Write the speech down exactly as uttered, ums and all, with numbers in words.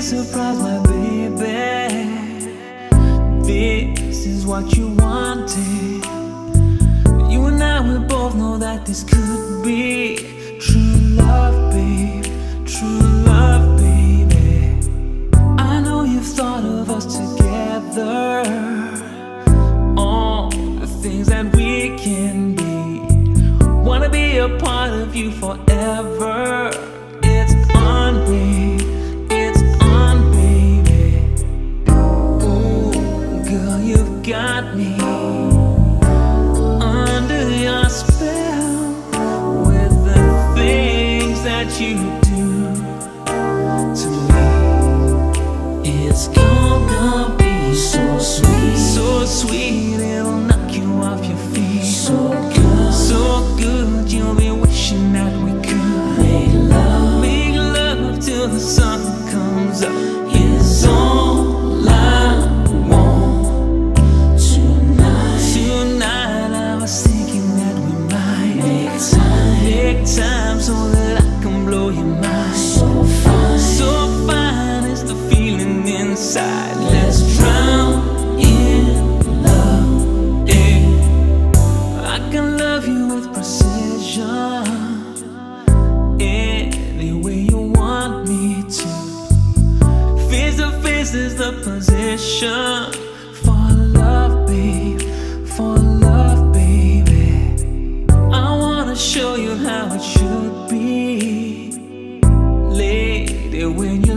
surprised, my baby. This is what you wanted. You and I, we both know that this could be true love, babe. True love, baby. I know you've thought of us together, all the things that we can be. Wanna be a part of you forever. It's on, babe. It's on, baby. Ooh, girl, you've got me under your spell with the things that you do to me. It's gonna be so sweet, so sweet, it'll knock you off your feet. So good, so good, you'll be wishing that we could make love, make love till the sun comes up. It's all I want tonight. Tonight I was thinking that we might make time, make time so that I can blow your mind. So fine, so fine is the feeling inside. Let's drown in love, yeah. I can love you with precision, any way you want me to. Face to face is the position. For love, babe, for love, baby. I wanna show you how it should be, lady, when you